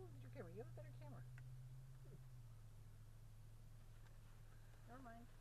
Look at your camera. You have a better camera. Never mind.